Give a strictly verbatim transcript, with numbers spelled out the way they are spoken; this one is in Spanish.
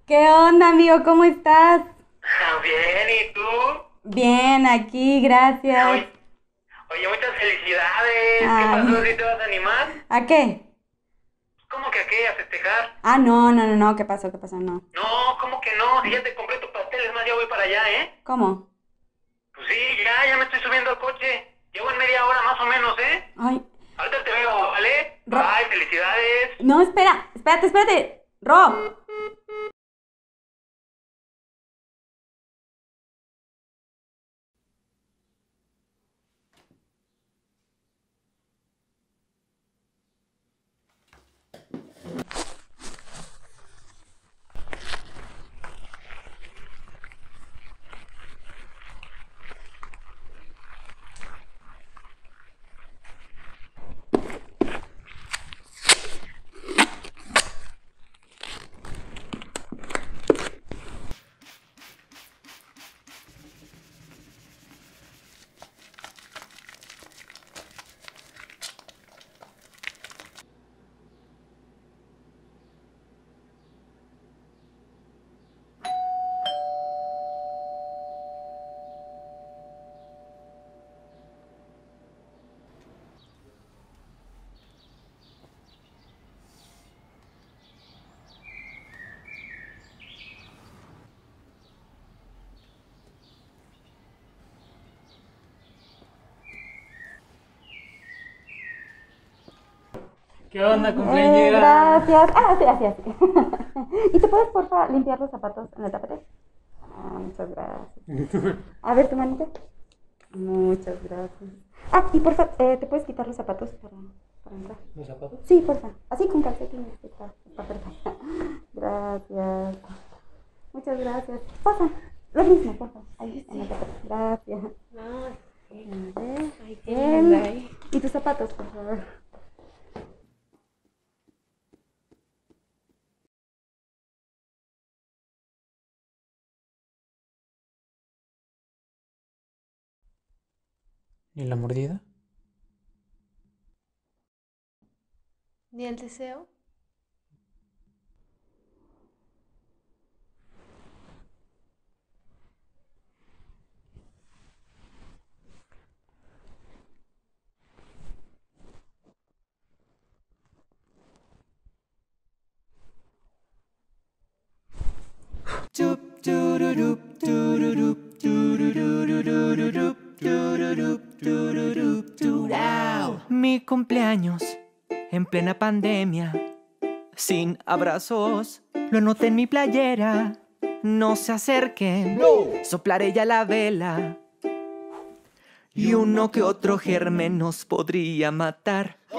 ¿Qué onda, amigo? ¿Cómo estás? Bien, ¿y tú? Bien, aquí, gracias. Oye, oye, muchas felicidades. ¿Qué Ay, pasó? ¿Sí te vas a animar? ¿a qué? ¿Cómo que a qué? ¿A festejar? Ah, no, no, no, no, ¿qué pasó? ¿Qué pasó? No. No, ¿cómo que no? Si ya te compré tu pastel, es más, ya voy para allá, ¿eh? ¿Cómo? Pues sí, ya, ya me estoy subiendo al coche. Llevo en media hora más o menos, ¿eh? Ay, Ahorita te veo, ¿vale? Ro... Bye, felicidades. No, espera, espérate, espérate. Ro. ¿Qué onda, Eh, cumpleañera? gracias. Ah, sí, así, así. ¿Y te puedes, porfa, limpiar los zapatos en el tapete? Ah, muchas gracias. A ver, tu manita. Muchas gracias. Ah, y porfa, eh, ¿te puedes quitar los zapatos para, para entrar? ¿Los zapatos? Sí, porfa. Así con calcetines. Está, está perfecto. Gracias. Muchas gracias. Pasa. Lo mismo, porfa. Ahí, en el tapete. Gracias. No, sí. A ver. Ay, qué Bien. linda, ¿eh? Y tus zapatos, por favor. ¿Y la mordida? Ni el deseo. Mi cumpleaños en plena pandemia, sin abrazos, lo anoté en mi playera. No se acerquen, soplaré ya la vela. Y uno que otro germen nos podría matar.